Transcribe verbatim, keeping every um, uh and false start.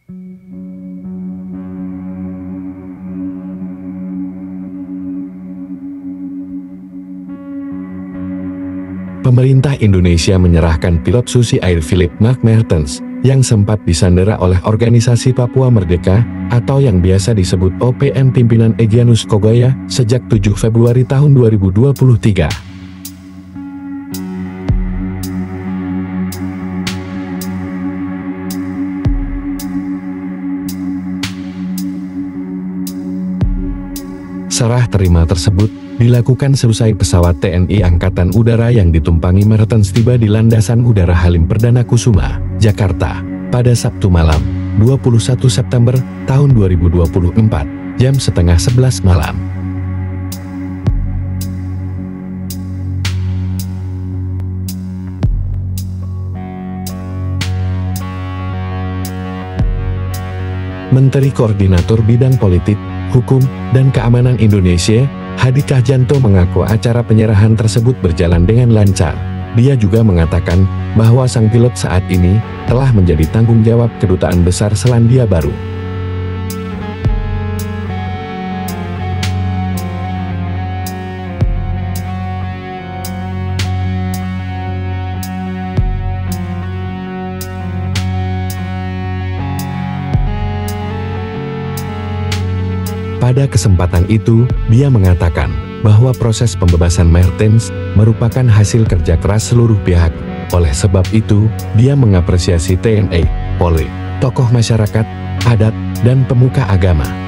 Pemerintah Indonesia menyerahkan pilot Susi Air Philip Mark Mertens yang sempat disandera oleh Organisasi Papua Merdeka atau yang biasa disebut O P M pimpinan Egyanus Kogoya sejak tujuh Februari tahun dua ribu dua puluh tiga. Serah terima tersebut dilakukan seusai pesawat T N I Angkatan Udara yang ditumpangi Mertens tiba di Landasan Udara Halim Perdana Kusuma, Jakarta, pada Sabtu malam, dua puluh satu September tahun dua ribu dua puluh empat, jam setengah sebelas malam. Menteri Koordinator Bidang Politik, Hukum, dan Keamanan Indonesia, Hadi Cahyanto mengaku acara penyerahan tersebut berjalan dengan lancar. Dia juga mengatakan bahwa sang pilot saat ini telah menjadi tanggung jawab Kedutaan Besar Selandia Baru. Pada kesempatan itu, dia mengatakan bahwa proses pembebasan Mertens merupakan hasil kerja keras seluruh pihak. Oleh sebab itu, dia mengapresiasi T N I, Polri, tokoh masyarakat, adat, dan pemuka agama.